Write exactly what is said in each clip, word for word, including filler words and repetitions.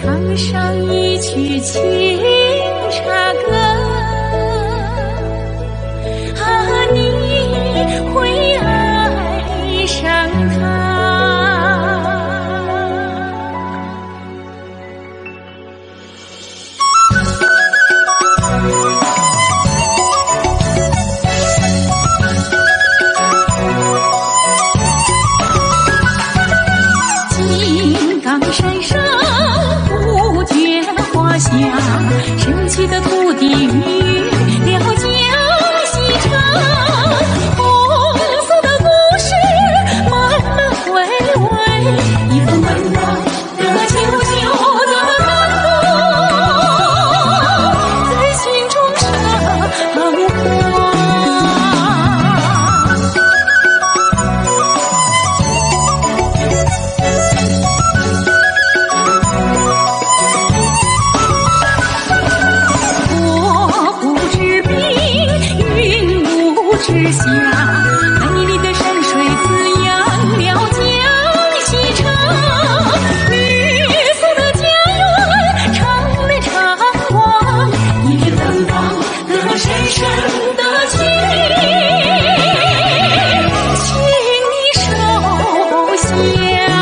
唱上一曲情茶歌，啊，你会爱上他。金刚山上不觉花香，神奇的土地与了江西城，红色的故事慢慢回味，一份温暖的久久的感动，在心中盛放。之下，美丽的山水滋养了江西城，绿色的家园常来常往，一片芬芳的深深的情，请你收下。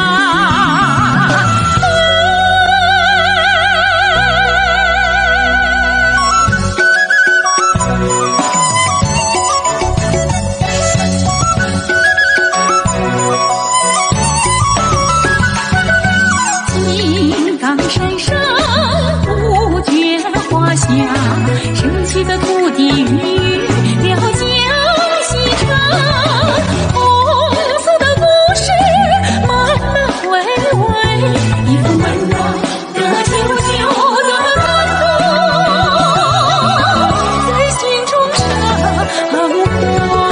山上不觉花香，神奇的土地与了江西城，红色的故事慢慢回味，一份温暖的久久的感动，在心中盛放。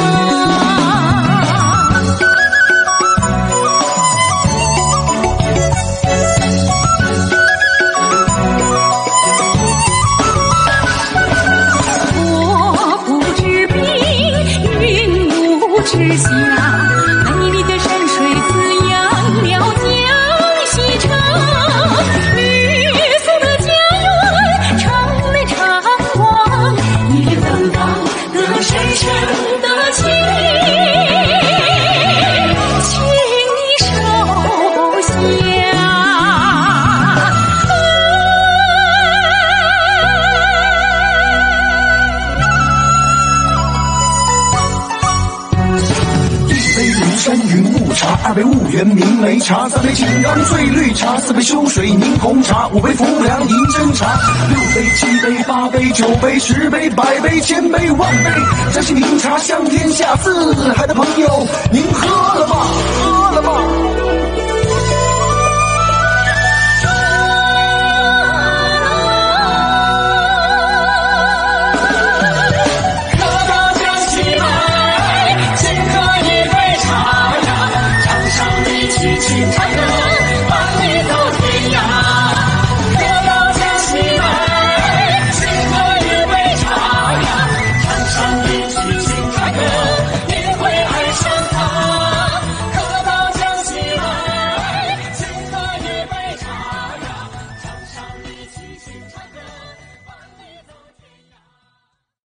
之下，美丽的山水滋养了江西城，绿色的家园常来常往，一片芬芳的深深的情，请你收下。 山云雾茶，二杯婺源明眉茶，三杯金刚醉绿茶，四杯秋水柠红茶，五杯浮梁银针茶，六杯七杯八杯九杯十杯百杯千杯万杯，这是名茶香天下，四海的朋友，您喝了吗？喝了吗？